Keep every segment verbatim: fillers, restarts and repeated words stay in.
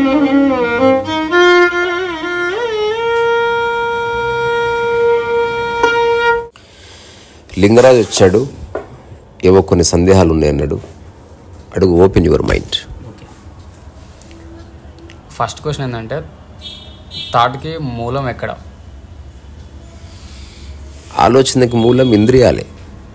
లింగరాజు వచ్చాడు, ఏవో కొన్ని సందేహాలు ఉన్నాయన్నాడు. అడుగు, open your mind. First question ఏంటంటే, థాట్కి మూలం ఎక్కడ? ఆలోచనకి మూలం ఇంద్రియాలే.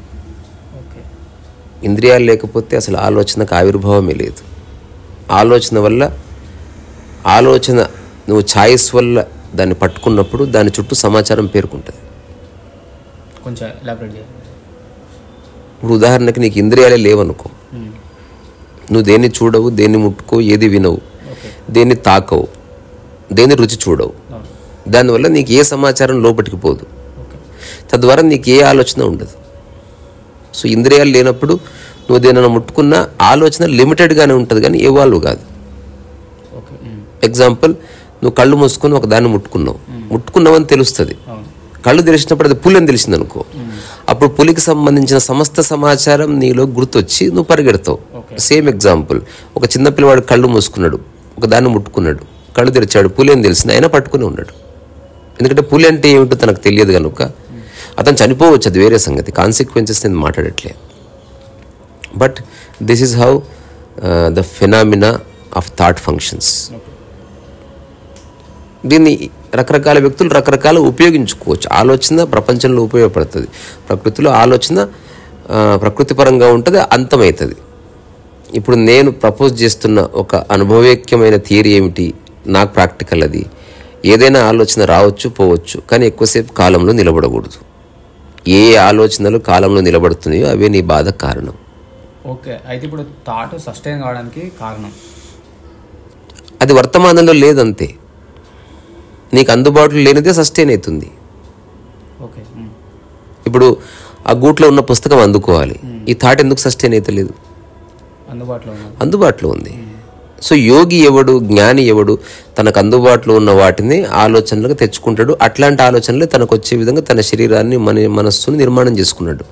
ఇంద్రియాలు లేకపోతే అసలు ఆలోచనకు ఆవిర్భావమే లేదు. ఆలోచన వల్ల, ఆలోచన నువ్వు ఛాయిస్ వల్ల దాన్ని పట్టుకున్నప్పుడు దాని చుట్టూ సమాచారం పేర్కొంటుంది. కొంచెం ఎలాబరేట్ చేయండి. ఇప్పుడు ఉదాహరణకి నీకు ఇంద్రియాలే లేవనుకో, నువ్వు దేన్ని చూడవు, దేన్ని ముట్టుకో, ఏది వినవు, దేన్ని తాకవు, దేన్ని రుచి చూడవు. దానివల్ల నీకు ఏ సమాచారం లోపలికి పోదు, తద్వారా నీకు ఏ ఆలోచన ఉండదు. సో ఇంద్రియాలు లేనప్పుడు నువ్వు దేనిని ముట్టుకున్న ఆలోచన లిమిటెడ్గానే ఉంటుంది, కానీ ఎవాల్వ్ కాదు. ఎగ్జాంపుల్, నువ్వు కళ్ళు మూసుకొని ఒక దాన్ని ముట్టుకున్నావు, ముట్టుకున్నావని తెలుస్తుంది. కళ్ళు తెరిచినప్పుడు అది పులి అని తెలిసింది అనుకో, అప్పుడు పులికి సంబంధించిన సమస్త సమాచారం నీలో గుర్తొచ్చి నువ్వు పరిగెడతావు. సేమ్ ఎగ్జాంపుల్, ఒక చిన్న పిల్లవాడు కళ్ళు మూసుకున్నాడు, ఒక దాన్ని ముట్టుకున్నాడు, కళ్ళు తెరిచాడు, పులి అని తెలిసింది, అయినా పట్టుకుని ఉన్నాడు. ఎందుకంటే పులి అంటే ఏమిటో తనకు తెలియదు కనుక. అతను చనిపోవచ్చు, అది వేరే సంగతి, కాన్సిక్వెన్సెస్ నేను మాట్లాడట్లే. But this is how the phenomena of thought functions. దీన్ని రకరకాల వ్యక్తులు రకరకాల ఉపయోగించుకోవచ్చు. ఆలోచన ప్రపంచంలో ఉపయోగపడుతుంది. ప్రకృతిలో ఆలోచన ప్రకృతిపరంగా ఉంటుంది, అంతమవుతుంది. ఇప్పుడు నేను ప్రపోజ్ చేస్తున్న ఒక అనుభవైక్యమైన థియరీ ఏమిటి, నాకు ప్రాక్టికల్. అది ఏదైనా ఆలోచన రావచ్చు పోవచ్చు, కానీ ఎక్కువసేపు కాలంలో నిలబడకూడదు. ఏ ఆలోచనలు కాలంలో నిలబడుతున్నాయో అవే నీ బాధకు కారణం. ఓకే, అయితే ఇప్పుడు థాట్ సస్టైన్ కావడానికి కారణం అది వర్తమానంలో లేదంతే. నీకు అందుబాటులో లేనిదే సస్టైన్ అవుతుంది. ఓకే, ఇప్పుడు ఆ గూట్లో ఉన్న పుస్తకం అందుకోవాలి, ఈ థాట్ ఎందుకు సస్టైన్ అయితే లేదు? అందుబాటులో అందుబాటులో ఉంది. సో యోగి ఎవడు, జ్ఞాని ఎవడు, తనకు అందుబాటులో ఉన్న వాటిని ఆలోచనలకు తెచ్చుకుంటాడు. అట్లాంటి ఆలోచనలే తనకు వచ్చే విధంగా తన శరీరాన్ని, మన మనస్సుని నిర్మాణం చేసుకున్నాడు.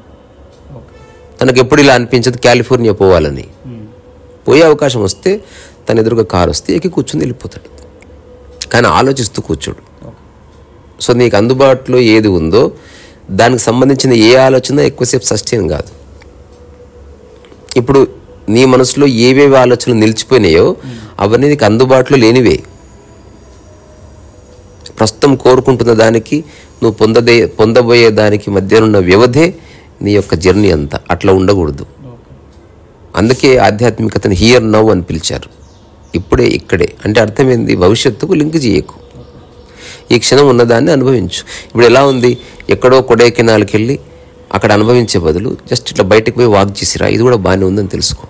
తనకు ఎప్పుడు ఇలా అనిపించదు కాలిఫోర్నియా పోవాలని. పోయే అవకాశం వస్తే తన ఎదురుగా కారు వస్తే ఎక్కి కూర్చుని వెళ్ళిపోతాడు, కానీ ఆలోచిస్తూ కూర్చోడు. సో నీకు అందుబాటులో ఏది ఉందో దానికి సంబంధించిన ఏ ఆలోచన ఎక్కువసేపు సస్టైన్ కాదు. ఇప్పుడు నీ మనసులో ఏవేవి ఆలోచనలు నిలిచిపోయినాయో అవన్నీ నీకు అందుబాటులో లేనివే. ప్రస్తుతం కోరుకుంటున్న దానికి నువ్వు పొందదే పొందబోయే దానికి మధ్య ఉన్న వ్యవధే నీ యొక్క జర్నీ అంతా. అట్లా ఉండకూడదు. అందుకే ఆధ్యాత్మికతను హియర్ నౌ అని పిలిచారు. ఇప్పుడే ఇక్కడే అంటే అర్థమైంది, భవిష్యత్తుకు లింక్ చేయకు, ఈ క్షణం ఉన్నదాన్ని అనుభవించు. ఇప్పుడు ఎలా ఉంది, ఎక్కడో కొడైకెనాల్కి వెళ్ళి అక్కడ అనుభవించే బదులు జస్ట్ ఇట్లా బయటకు పోయి వాక్ చేసిరా, ఇది కూడా బాగానే ఉందని తెలుసుకో.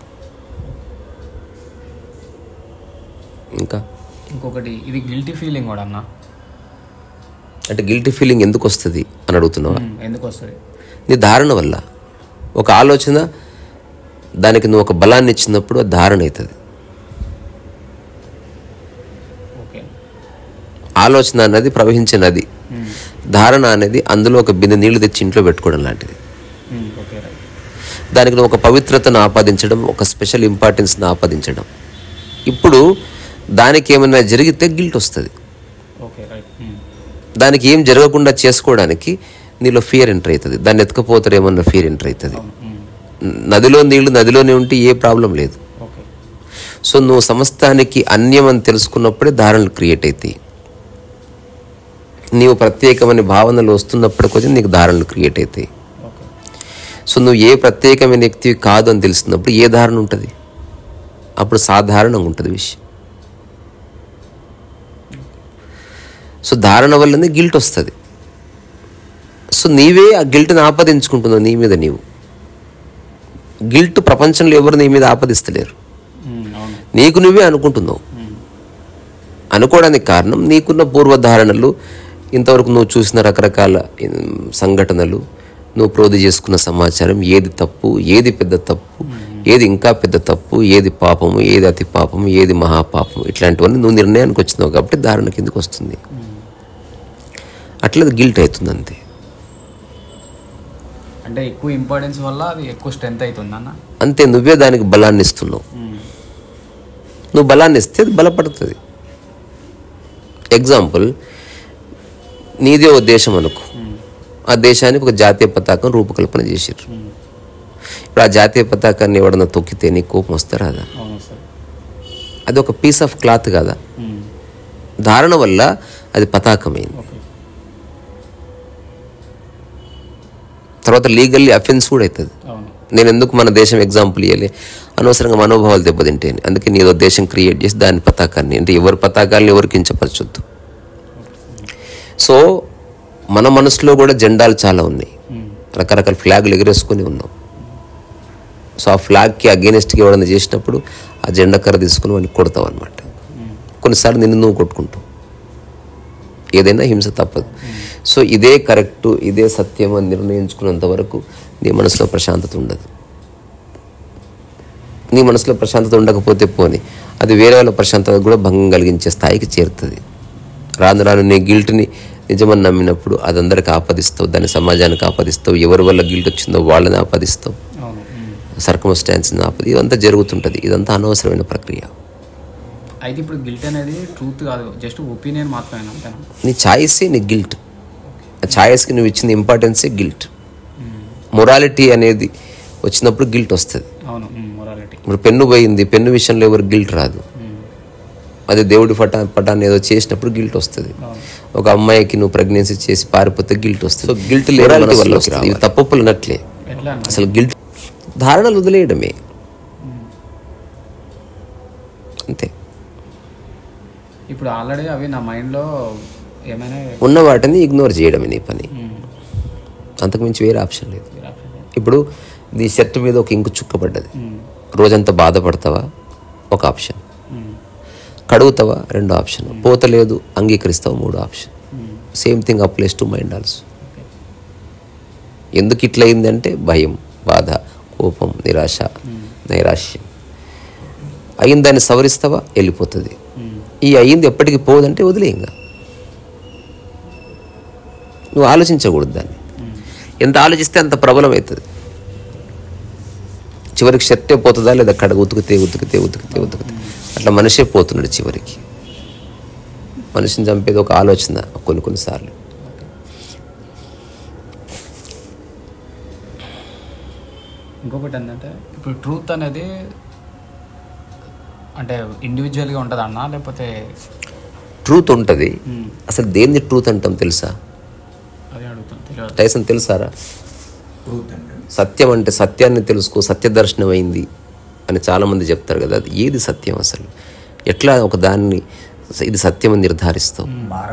ఇంకా ఇంకొకటి, ఇది గిల్టీ ఫీలింగ్ కూడా అన్న. అంటే గిల్టీ ఫీలింగ్ ఎందుకు వస్తుంది అని అడుగుతున్నావా? ఎందుకు వస్తుంది? నీ ధారణ వల్ల. ఒక ఆలోచన దానికి నువ్వు ఒక బలాన్ని ఇచ్చినప్పుడు అది ధారణ అవుతుంది. ఆలోచన అన్నది ప్రవహించే నది, ధారణ అనేది అందులో ఒక బిందె నీళ్లు తెచ్చి ఇంట్లో పెట్టుకోవడం లాంటిది. దానికి నువ్వు ఒక పవిత్రతను ఆపాదించడం, ఒక స్పెషల్ ఇంపార్టెన్స్ని ఆపాదించడం. ఇప్పుడు దానికి ఏమైనా జరిగితే గిల్ట్ వస్తుంది. దానికి ఏం జరగకుండా చేసుకోవడానికి నీలో ఫియర్ ఎంటర్ అవుతుంది. దాన్ని ఎత్తుకపోతారేమన్నా ఫియర్ ఎంటర్ అవుతుంది. నదిలో నీళ్లు నదిలోనే ఉంటే ఏ ప్రాబ్లం లేదు. సో నువ్వు సమస్తానికి అన్యం అని తెలుసుకున్నప్పుడే ధారణలు క్రియేట్ అవుతాయి. నీవు ప్రత్యేకమైన భావనలు వస్తున్నప్పుడు కొంచెం నీకు ధారణలు క్రియేట్ అవుతాయి. సో నువ్వు ఏ ప్రత్యేకమైన వ్యక్తివి కాదు అని తెలిసినప్పుడు ఏ ధారణ ఉంటుంది? అప్పుడు సాధారణంగా ఉంటుంది విషయం. సో ధారణ వల్లనే గిల్ట్ వస్తుంది. సో నీవే ఆ గిల్ట్ని ఆపాదించుకుంటున్నావు నీ మీద నీవు. గిల్ట్ ప్రపంచంలో ఎవరు నీ మీద ఆపాదిస్తలేరు, నీకు నువ్వే అనుకుంటున్నావు. అనుకోవడానికి కారణం నీకున్న పూర్వధారణలు, ఇంతవరకు నువ్వు చూసిన రకరకాల సంఘటనలు, నువ్వు ప్రోధి చేసుకున్న సమాచారం, ఏది తప్పు, ఏది పెద్ద తప్పు, ఏది ఇంకా పెద్ద తప్పు, ఏది పాపము, ఏది అతి పాపము, ఏది మహాపాపము, ఇట్లాంటివన్నీ నువ్వు నిర్ణయానికి వచ్చినావు కాబట్టి ధారణ కిందకు వస్తుంది. అట్లా గిల్ట్ అవుతుంది అంతే. అంటే ఎక్కువ ఇంపార్టెన్స్ వల్ల అది ఎక్కువ స్ట్రెంత్ అవుతుంది అన్న. అంతే, నువ్వే దానికి బలాన్ని ఇస్తున్నావు. నువ్వు బలాన్ని ఇస్తే అది బలపడుతుంది. ఎగ్జాంపుల్, నీదే ఓ దేశం అనుకో, ఆ దేశానికి ఒక జాతీయ పతాకం రూపకల్పన చేశారు. ఇప్పుడు ఆ జాతీయ పతాకాన్ని ఎవడన్నా తొక్కితే నీకు కోపం వస్తే రాదా? అది ఒక పీస్ ఆఫ్ క్లాత్ కదా, ధారణ వల్ల అది పతాకమైంది. తర్వాత లీగల్లీ అఫెన్స్ కూడా అవుతుంది. నేను ఎందుకు మన దేశం ఎగ్జాంపుల్ ఇవ్వాలి, అనవసరంగా మనోభావాలు దెబ్బతింటేనే. అందుకే నీదో దేశం క్రియేట్ చేసి దాని పతాకాన్ని, అంటే ఎవరి పతాకాన్ని ఎవరికి కించపరచొద్దు. సో మన మనసులో కూడా జెండాలు చాలా ఉన్నాయి, రకరకాల ఫ్లాగులు ఎగరేసుకొని ఉన్నాం. సో ఆ ఫ్లాగ్కి అగేనెస్ట్గా ఎవడన్నా చేసినప్పుడు ఆ జెండా కర్ర తీసుకుని వాడిని కొడతావు అనమాట. కొన్నిసార్లు నిన్ను నువ్వు కొట్టుకుంటావు. ఏదైనా హింస తప్పదు. సో ఇదే కరెక్టు, ఇదే సత్యం అని నిర్ణయించుకున్నంత వరకు నీ మనసులో ప్రశాంతత ఉండదు. నీ మనసులో ప్రశాంతత ఉండకపోతే పోని, అది వేరే వాళ్ళ ప్రశాంతత కూడా భంగం కలిగించే స్థాయికి చేరుతుంది. రాను రాను నీ గిల్ట్ని నిజమని నమ్మినప్పుడు అది అందరికి ఆపాదిస్తావు, దాన్ని సమాజానికి ఆపాదిస్తావు, ఎవరి వల్ల గిల్ట్ వచ్చిందో వాళ్ళని ఆపాదిస్తావు, సర్కమ్స్టాన్స్ని ఆపది, ఇదంతా జరుగుతుంటుంది. ఇదంతా అనవసరమైన ప్రక్రియ. అయితే ఇప్పుడు గిల్ట్ అనేది ట్రూత్ కాదు, జస్ట్ ఒపీనియన్ మాత్రమే అంతేనా? నీ ఛాయిసే నీ గిల్ట్. ఆ ఛాయిస్కి నువ్వు ఇచ్చిన ఇంపార్టెన్సే గిల్ట్. మొరాలిటీ అనేది వచ్చినప్పుడు గిల్ట్ వస్తుంది. ఇప్పుడు పెన్ను పోయింది, పెన్ను విషయంలో ఎవరు గిల్ట్ రాదు. అదే దేవుడి పటా పటాన్ని ఏదో చేసినప్పుడు గిల్ట్ వస్తుంది. ఒక అమ్మాయికి నువ్వు ప్రెగ్నెన్సీ చేసి పారిపోతే గిల్ట్ వస్తుంది. సో గిల్ట్ లేని వల్ల వస్తుంది. ఇవి తప్పులు అన్నట్లే. అసలు గిల్ట్ ధారణలు వదిలేయడమే అంతే. ఇప్పుడు ఆల్రెడీ అవి నా మైండ్లో ఏమైనా ఉన్న వాటిని ఇగ్నోర్ చేయడమే నీ పని, అంతకుమించి వేరే ఆప్షన్ లేదు. ఇప్పుడు నీ షర్ట్ మీద ఒక ఇంకు చుక్కబడ్డది, రోజంతా బాధపడతావా? ఒక ఆప్షన్. కడుగుతావా? రెండో ఆప్షన్. పోతలేదు, అంగీకరిస్తావా? మూడో option. Same thing applies to mind also. ఎందుకు ఇట్లా అయిందంటే భయం, బాధ, కోపం, నిరాశ, నైరాశ్యం. అయిన దాన్ని సవరిస్తావా? వెళ్ళిపోతుంది. ఈ అయ్యింది ఎప్పటికీ పోదంటే వదిలేయంగా. నువ్వు ఆలోచించకూడదు దాన్ని. ఎంత ఆలోచిస్తే అంత ప్రబలం అవుతుంది. చివరికి షర్టే పోతుందా లేదా కడ ఉతికితే ఉతికితే ఉతికితే ఉతికితే అట్లా మనిషే పోతున్నాడు చివరికి. మనిషిని చంపేది ఒక ఆలోచన కొన్ని కొన్నిసార్లు. ఇంకొకటి ఏంటంటే ఇప్పుడు ట్రూత్ అనేది అంటే ఇండివిజువల్గా ఉంటుంది అన్నా, లేకపోతే ట్రూత్ ఉంటుంది. అసలు దేన్ని ట్రూత్ అంటాం తెలుసా? అదే అడుగుతాను, తెలియదు. టైసన్ తెలుసారా? సత్యం అంటే సత్యాన్ని తెలుసుకో, సత్య దర్శనం అయింది అని చాలామంది చెప్తారు కదా. అది ఏది సత్యం అసలు? ఎట్లా ఒక దాన్ని ఇది సత్యం అని నిర్ధారిస్తావు?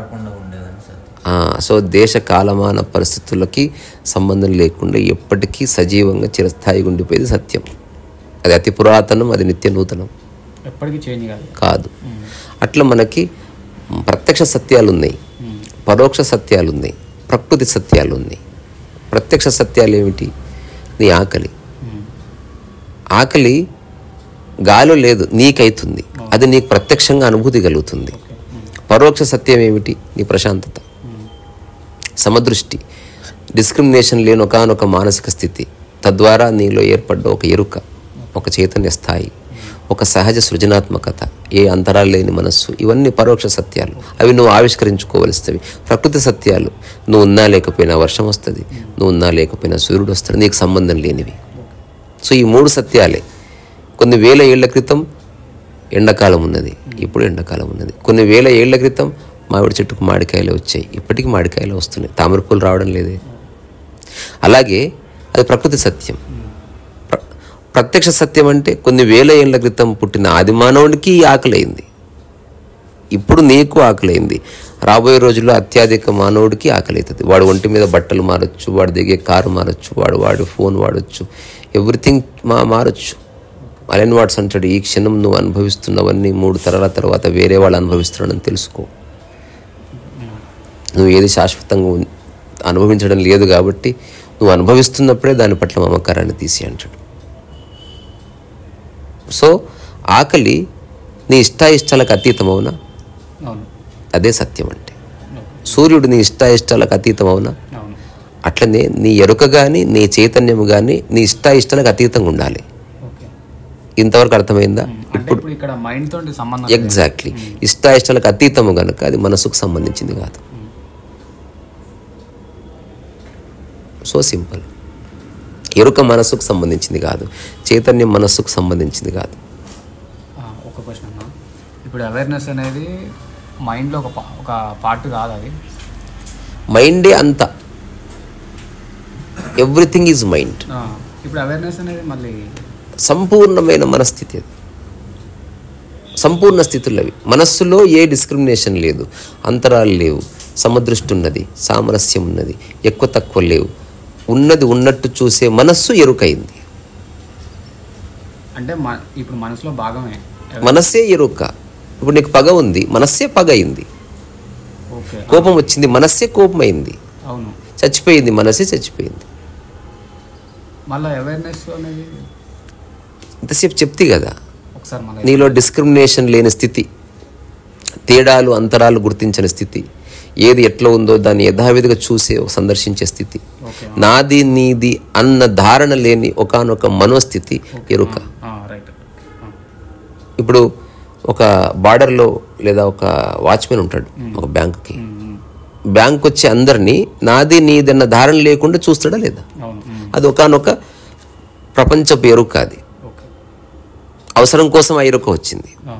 సో దేశ కాలమాన పరిస్థితులకి సంబంధం లేకుండా ఎప్పటికీ సజీవంగా చిరస్థాయిగా ఉండిపోయేది సత్యం. అది అతి పురాతనం, అది నిత్య నూతనం, ఎప్పటికీ చేంజ్ కాదు. అట్లా మనకి ప్రత్యక్ష సత్యాలు ఉన్నాయి, పరోక్ష సత్యాలు ఉన్నాయి, ప్రకృతి సత్యాలు ఉన్నాయి. ప్రత్యక్ష సత్యాలు ఏమిటి? నీ ఆకలి. ఆకలి గాలో లేదు, నీకైతుంది. అది నీకు ప్రత్యక్షంగా అనుభూతి కలుగుతుంది. పరోక్ష సత్యం ఏమిటి? నీ ప్రశాంతత, సమదృష్టి, డిస్క్రిమినేషన్ లేని ఒకనొక మానసిక స్థితి, తద్వారా నీలో ఏర్పడ్డ ఒక ఎరుక, ఒక చైతన్య స్థాయి, ఒక సహజ సృజనాత్మకత, ఏ అంతరాలు లేని మనస్సు. ఇవన్నీ పరోక్ష సత్యాలు. అవి నువ్వు ఆవిష్కరించుకోవలసినవి. ప్రకృతి సత్యాలు, నువ్వు ఉన్నా లేకపోయినా వర్షం వస్తుంది, నువ్వు ఉన్నా లేకపోయినా సూర్యుడు వస్తాడు, నీకు సంబంధం లేనివి. సో ఈ మూడు సత్యాలే. కొన్ని వేల ఏళ్ల క్రితం ఎండాకాలం ఉన్నది, ఇప్పుడు ఎండాకాలం ఉన్నది. కొన్ని వేల ఏళ్ల క్రితం మామిడి చెట్టుకు మామిడికాయలు వచ్చాయి, ఇప్పటికీ మామిడికాయలు వస్తున్నాయి, తామర పూలు రావడం లేదే. అలాగే అది ప్రకృతి సత్యం. ప్రత్యక్ష సత్యం అంటే కొన్ని వేల ఏళ్ల క్రితం పుట్టిన ఆది మానవుడికి ఆకలైంది, ఇప్పుడు నీకు ఆకలైంది, రాబోయే రోజుల్లో అత్యధిక మానవుడికి ఆకలి అవుతుంది. వాడు ఒంటి మీద బట్టలు మారచ్చు, వాడు దిగే కారు మారచ్చు, వాడు వాడు ఫోన్ వాడచ్చు, ఎవ్రీథింగ్ మా మారచ్చు. అలెన్ వాట్స్ అంటాడు, ఈ క్షణం నువ్వు అనుభవిస్తున్నవన్నీ మూడు తరాల తర్వాత వేరే వాళ్ళు అనుభవిస్తున్నాడని తెలుసుకో. నువ్వు ఏది శాశ్వతంగా అనుభవించడం లేదు కాబట్టి నువ్వు అనుభవిస్తున్నప్పుడే దాని పట్ల మమకారాన్ని తీసి అంటాడు. సో ఆకలి నీ ఇష్టాయిష్టాలకు అతీతం అవునా? అదే సత్యం అంటే. సూర్యుడు నీ ఇష్టాయిష్టాలకు అతీతం అవునా? అట్లనే నీ ఎరుక కానీ నీ చైతన్యము కానీ నీ ఇష్టాయిష్టాలకు అతీతంగా ఉండాలి. ఇంతవరకు అర్థమైందా? అంటే ఇప్పుడు ఇక్కడ మైండ్ తోటి సంబంధం ఎగ్జాక్ట్లీ. ఇష్టాయిష్టాలకు అతీతము కనుక అది మనసుకు సంబంధించింది కాదు. So simple. ఎరుక మనసుకు సంబంధించింది కాదు, చైతన్యం మనస్సుకు సంబంధించింది కాదు. ఒక క్వశ్చన్ అన్న, ఇప్పుడు అవేర్నెస్ అనేది మైండ్లో ఒక పా- ఒక పార్ట్ కాదు, అది మైండే అంతా, ఎవ్రీథింగ్ ఈజ్ మైండ్. ఆ, ఇప్పుడు అవేర్నెస్ అనేది మళ్ళీ సంపూర్ణమైన మనస్థితి అది, సంపూర్ణ స్థితులు అవి. మనస్సులో ఏ డిస్క్రిమినేషన్ లేదు, అంతరాలు లేవు, సమదృష్టి ఉన్నది, సామరస్యం ఉన్నది, ఎక్కువ తక్కువ లేవు, ఉన్నది ఉన్నట్టు చూసే మనస్సు ఎరుకైంది. అంటే మ- ఇప్పుడు మనసులో భాగమే మనస్సే ఎరుక. ఇప్పుడు నీకు పగ ఉంది, మనస్సే పగ అయింది. ఓకే. కోపం వచ్చింది, మనస్సే కోపం అయింది. అవును. చచ్చిపోయింది, మనస్సే చచ్చిపోయింది. మళ్ళీ అవేర్నెస్ అనేది ఇంతసేపు చెప్తే కదా, ఒకసారి మళ్ళీ నీలో డిస్క్రిమినేషన్ లేని స్థితి, తేడాలు అంతరాలు గుర్తించని స్థితి, ఏది ఎట్లా ఉందో దాన్ని యథావిధిగా చూసే సందర్శించే స్థితి, ఓకే. నాది నీది అన్న ధారణ లేని ఒకానొక మనోస్థితి ఎరుక. ఆ, రైట్. ఆ, ఇప్పుడు ఒక బార్డర్లో లేదా ఒక వాచ్మెన్ ఉంటాడు ఒక బ్యాంకుకి. ఉమ్, ఉమ్, బ్యాంక్ వచ్చి అందరినీ నాది నీది అన్న ధారణ లేకుండా చూస్తాడా లేదా? అవును. ఉమ్, అది ఒకానొక ప్రపంచపు ఎరుక. అది ఓకే. అవసరం కోసం ఆ ఎరుక వచ్చింది. ఆ,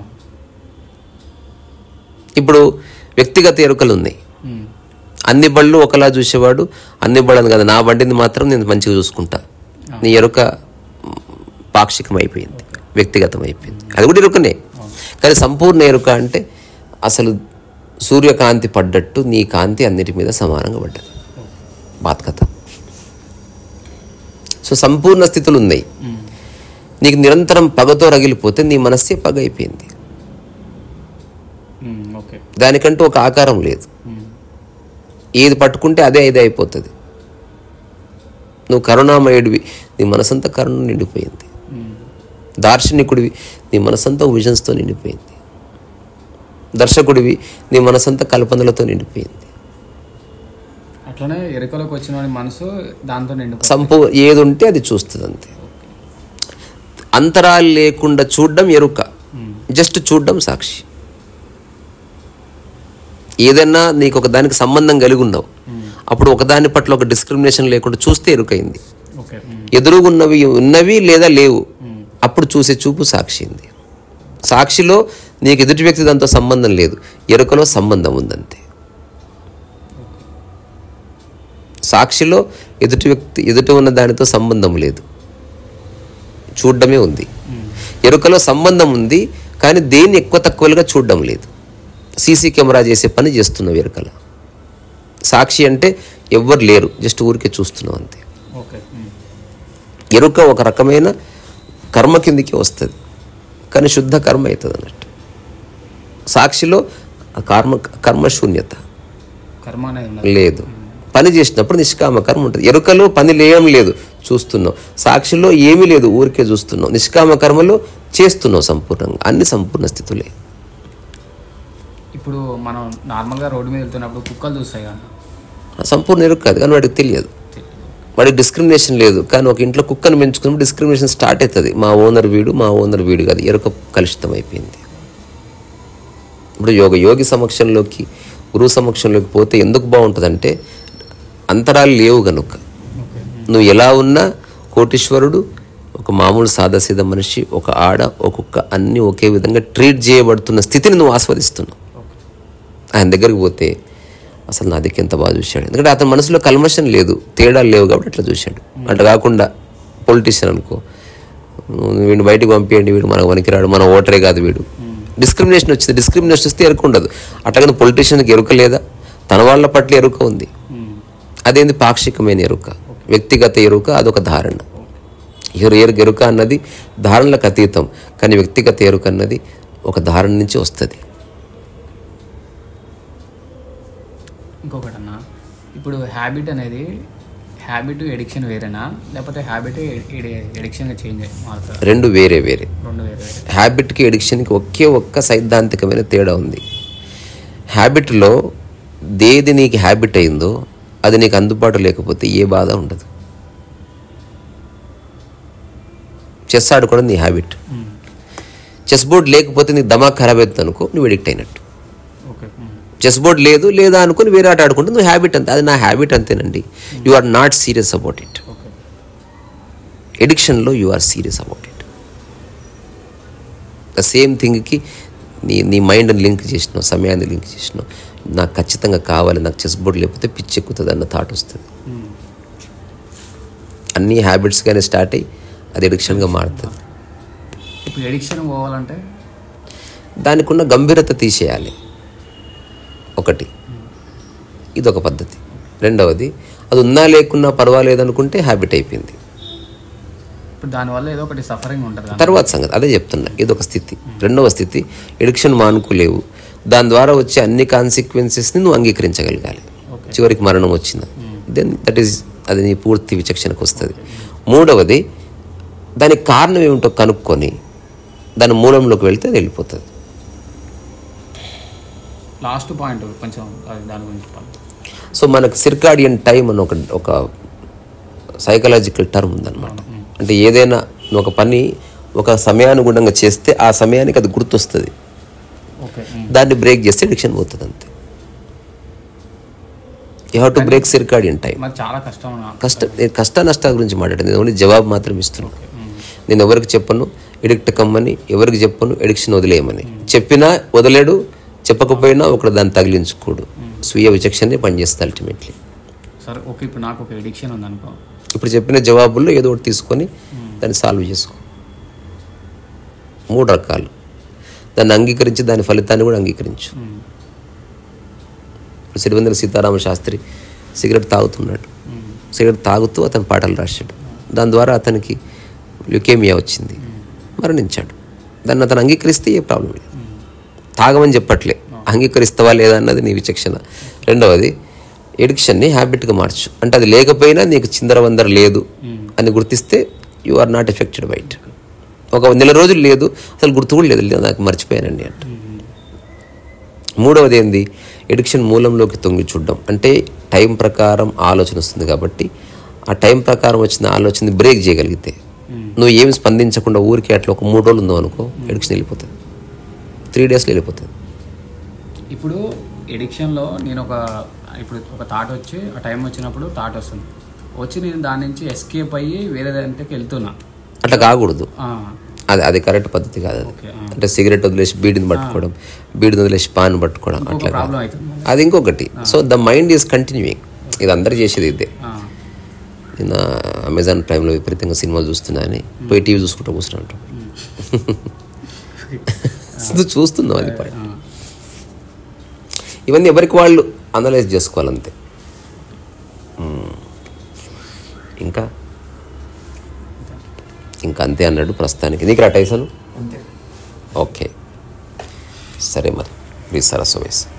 ఇప్పుడు వ్యక్తిగత ఎరుకలు ఉన్నాయి. ఉమ్, అన్ని బళ్ళు ఒకలా చూసేవాడు, అన్ని బళ్ళని కదా, నా బండిని మాత్రం నేను మంచిగా చూసుకుంటా. నీ ఎరుక పాక్షికం అయిపోయింది, వ్యక్తిగతం అయిపోయింది. అది కూడా ఎరుకనే, కానీ సంపూర్ణ ఎరుక అంటే అసలు సూర్యకాంతి పడ్డట్టు నీ కాంతి అన్నిటి మీద సమానంగా పడ్డది. బాత్ కథ. సో సంపూర్ణ స్థితులు ఉన్నాయి. ఉమ్, నీకు నిరంతరం పగతో రగిలిపోతే నీ మనస్సే పగ అయిపోయింది. Um, okay. దానికంటూ ఒక ఆకారం లేదు. ఉమ్, ఏది పట్టుకుంటే అదే ఇదే అయిపోతుంది. నువ్వు కరుణామయుడివి, నీ మనసంతా కరుణ నిండిపోయింది. ఉమ్, దార్శనికుడివి, నీ మనసంతా విజన్స్తో నిండిపోయింది. దర్శకుడివి, నీ మనసంతా కల్పనలతో నిండిపోయింది. అట్లనే ఎరుకలోకి వచ్చిన వాడి మనసు దాంతో నిండిపోయింది. సంపూ ఏది ఉంటే అది చూస్తుంది అంతే. అంతరాలు లేకుండా చూడడం ఎరుక, ఉమ్, జస్ట్ చూడడం సాక్షి. ఏదైనా నీకు ఒక దానికి సంబంధం కలిగి ఉన్నావు, ఉమ్, అప్పుడు ఒకదాని పట్ల ఒక డిస్క్రిమినేషన్ లేకుండా చూస్తే ఎరుకైంది. ఓకే. ఉమ్, ఎదురుగున్నవి ఉన్నవి లేదా లేవు, ఉమ్, అప్పుడు చూసే చూపు సాక్షింది. సాక్షిలో నీకు ఎదుటి వ్యక్తి దాంతో సంబంధం లేదు, ఎరుకలో సంబంధం ఉందంతే. సాక్షిలో ఎదుటి వ్యక్తి ఎదుటి ఉన్న దానితో సంబంధం లేదు, చూడడమే ఉంది. ఉమ్, ఎరుకలో సంబంధం ఉంది, కానీ దేన్ని ఎక్కువ తక్కువలుగా చూడడం లేదు. సీసీ కెమెరా చేసే పని చేస్తున్నావు ఎరుకలో. సాక్షి అంటే ఎవ్వరు లేరు, జస్ట్ ఊరికే చూస్తున్నావు అంతే. ఓకే. ఉమ్, ఎరుక ఒక రకమైన కర్మ కిందికి వస్తుంది, కానీ శుద్ధ కర్మ అవుతుంది అన్నట్టు. సాక్షిలో ఆ కర్మ కర్మశూన్యత కర్మ అనేది ఉన్నది. లేదు. పని చేసినప్పుడు నిష్కామ కర్మ ఉంటుంది. ఎరుకలో పని లేయం లేదు, చూస్తున్నావు. సాక్షిలో ఏమీ లేదు, ఊరికే చూస్తున్నావు. నిష్కామ కర్మలో చేస్తున్నావు సంపూర్ణంగా. అన్ని సంపూర్ణ స్థితులే. ఇప్పుడు మనం నార్మల్గా రోడ్డు మీద వెళ్తున్నప్పుడు కుక్కలు చూస్తాయి కదా, సంపూర్ణ ఎరుక కాదు, కానీ వాడికి తెలియదు. వాడికి డిస్క్రిమినేషన్ లేదు, కానీ ఒక ఇంట్లో కుక్కను పెంచుకున్నప్పుడు డిస్క్రిమినేషన్ స్టార్ట్ అవుతుంది. మా ఓనర్ వీడు, మా ఓనర్ వీడు కాదు, ఎరుక కలుషితం అయిపోయింది. ఇప్పుడు యోగ యోగి సమక్షంలోకి, గురువు సమక్షంలోకి పోతే ఎందుకు బాగుంటుందంటే అంతరాలు లేవు కనుక. ఓకే. నువ్వు ఎలా ఉన్నా కోటీశ్వరుడు, ఒక మామూలు సాదాసీద మనిషి, ఒక ఆడ, ఒక్కొక్క అన్నీ ఒకే విధంగా ట్రీట్ చేయబడుతున్న స్థితిని నువ్వు ఆస్వాదిస్తున్నావు. ఆయన దగ్గరికి పోతే అసలు నా దిక్కు ఎంత బాగా చూశాడు, ఎందుకంటే అతని మనసులో కల్మషం లేదు, తేడాలు లేవు కాబట్టి అట్లా చూశాడు. అట్లా కాకుండా పొలిటీషియన్ అనుకో, వీడిని బయటికి పంపించండి, వీడు మనకు వనికిరాడు, మన ఓటరే కాదు వీడు, డిస్క్రిమినేషన్ వచ్చింది. డిస్క్రిమినేషన్ వస్తే ఎరుక ఉండదు. అట్లాగే పొలిటీషియన్కి ఎరుక లేదా, తన వాళ్ళ పట్ల ఎరుక ఉంది. అదేంది పాక్షికమైన ఎరుక, వ్యక్తిగత ఎరుక, అదొక ధారణ. ఎరుక ఎరుక అన్నది ధారణలకు అతీతం, కానీ వ్యక్తిగత ఎరుక అన్నది ఒక ధారణ నుంచి వస్తుంది. ఇంకొకటి అన్న, ఇప్పుడు హ్యాబిట్ అనేది హ్యాబిట్ ఎడిక్షన్ వేరేనా, లేకపోతే హ్యాబిట్ ఎడిక్షన్గా చేంజ్ మారుతారు? రెండు వేరే వేరే. రెండు వేరే వేరే. హ్యాబిట్కి ఎడిక్షన్కి ఒకే ఒక్క సైద్ధాంతికమైన తేడా ఉంది. హ్యాబిట్లో దేది నీకు హ్యాబిట్ అయిందో అది నీకు అందుబాటు లేకపోతే ఏ బాధ ఉండదు. చెస్ ఆడుకోవడం నీ హ్యాబిట్. చెస్ బోర్డ్ లేకపోతే నీకు దమాక్ ఖరాబ్ అవుతుంది అనుకో, నువ్వు ఎడిక్ట్ అయినట్టు. చెస్ బోర్డ్ లేదు లేదా అనుకుని వేరే ఆట ఆడుకుంటే నువ్వు హ్యాబిట్ అంతే. అది నా హ్యాబిట్ అంతేనండి. You are not serious about it. ఎడిక్షన్లో you are serious about it. The same థింగ్కి నీ నీ మైండ్ని లింక్ చేసినావు, సమయాన్ని లింక్ చేసినావు. నాకు ఖచ్చితంగా కావాలి, నాకు చెస్ బోర్డు లేకపోతే పిచ్చి ఎక్కుతుంది అన్న థాట్ వస్తుంది. అన్ని హ్యాబిట్స్గానే స్టార్ట్ అయ్యి అది ఎడిక్షన్గా మారుతుంది. ఇప్పుడు ఎడిక్షన్ పోవాలంటే దానికి ఉన్న గంభీరత తీసేయాలి ఒకటి, ఇదొక పద్ధతి. రెండవది, అది ఉన్నా లేకున్నా పర్వాలేదు అనుకుంటే హ్యాబిట్ అయిపోయింది. ఇప్పుడు దానివల్ల ఏదో ఒకటి సఫరింగ్ ఉంటుంది తర్వాత సంగతి అదే చెప్తున్నా. ఇదొక స్థితి. రెండవ స్థితి, ఎడిక్షన్ మానుకోలేవు, దాని ద్వారా వచ్చే అన్ని కాన్సిక్వెన్సెస్ని నువ్వు అంగీకరించగలగాలి. చివరికి మరణం వచ్చింది, దెన్ దట్ ఈస్ అది నీ పూర్తి విచక్షణకు వస్తుంది. మూడవది, దానికి కారణం ఏమిటో కనుక్కొని దాని మూలంలోకి వెళ్తే అది వెళ్ళిపోతుంది. లాస్ట్ పాయింట్ కొంచెం దాని గురించి. సో మనకు సిర్కాడియన్ టైం అని ఒక ఒక సైకలాజికల్ టర్మ్ ఉందన్నమాట. అంటే ఏదైనా ఒక పని ఒక సమయానుగుణంగా చేస్తే ఆ సమయానికి అది గుర్తొస్తుంది. దాన్ని బ్రేక్ చేస్తే ఎడిక్షన్ పోతుంది అంతే. You have to break circadian time. చాలా కష్టం. కష్టం కష్ట నష్టాల గురించి మాట్లాడింది, ఓన్లీ జవాబు మాత్రం ఇస్తున్నాను. నేను ఎవరికి చెప్పను ఎడిక్ట్ కమ్మని, ఎవరికి చెప్పను ఎడిక్షన్ వదిలేయమని. చెప్పినా వదిలేడు, చెప్పకపోయినా ఒకడు దాన్ని తగిలించుకోడు. స్వీయ విచక్షణే పనిచేస్తుంది అల్టిమేట్లీ. సరే ఓకే, ఇప్పుడు నాకు ఒక ఎడిక్షన్ ఉందనుకో, ఇప్పుడు చెప్పిన జవాబుల్లో ఏదో ఒకటి తీసుకొని దాన్ని సాల్వ్ చేసుకో. మూడు రకాలు. దాన్ని అంగీకరించి దాని ఫలితాన్ని కూడా అంగీకరించు. ఇప్పుడు సిరివెన్నెల సీతారామ శాస్త్రి సిగరెట్ తాగుతున్నాడు. సిగరెట్ తాగుతూ అతను పాటలు రాశాడు. దాని ద్వారా అతనికి ల్యూకేమియా వచ్చింది, మరణించాడు. దాన్ని అతను అంగీకరిస్తే ఏ ప్రాబ్లం లేదు. తాగమని చెప్పట్లే, అంగీకరిస్తావా లేదా అన్నది నీ విచక్షణ. రెండవది, ఎడిక్షన్ని హ్యాబిట్గా మార్చు. అంటే అది లేకపోయినా నీకు చిందరవందర లేదు అని గుర్తిస్తే you are not affected by it. ఒక నెల రోజులు లేదు, అసలు గుర్తు కూడా లేదు, నాకు మర్చిపోయానండి అంట. మూడవది ఏంది, ఎడిక్షన్ మూలంలోకి తొంగి చూడడం. అంటే టైం ప్రకారం ఆలోచన వస్తుంది కాబట్టి ఆ టైం ప్రకారం వచ్చిన ఆలోచనని బ్రేక్ చేయగలిగితే, నువ్వు ఏమి స్పందించకుండా ఊరికి అట్లా ఒక మూడు రోజులు ఉందో అనుకో, ఎడిక్షన్ వెళ్ళిపోతుంది. త్రీ డేస్లో వెళ్ళిపోతుంది. ఇప్పుడు ఎడిక్షన్లో నేను ఒక ఇప్పుడు ఒక థాట్ వచ్చి ఆ టైం వచ్చినప్పుడు థాట్ వస్తుంది, వచ్చి నేను దాని నుంచి ఎస్కేప్ అయ్యి వేరే దాంట్లోకి వెళ్తున్నా. అట్లా కాకూడదు. అది అది కరెక్ట్ పద్ధతి కాదు. అది అంటే సిగరెట్ వదిలేసి బీడిని పట్టుకోవడం, బీడిని వదిలేసి పాన్ పట్టుకోవడం అట్లా ప్రాబ్లం అవుతుంది. అది ఇంకొకటి. So the mind is continuing. ఇది అందరు చేసేది ఇదే. నేను అమెజాన్ ప్రైమ్లో విపరీతంగా సినిమాలు చూస్తున్నా అని పోయి టీవీ చూసుకుంటూ కూర్చుంటా. నువ్వు చూస్తున్నావు అది పాయింట్. ఇవన్నీ ఎవరికి వాళ్ళు అనలైజ్ చేసుకోవాలంతే. ఇంకా ఇంకా అంతే అన్నాడు ప్రస్తుతానికి. నీకు రా టైసన్? ఓకే సరే మరి ప్లీజ్ సరస్సు వయసు.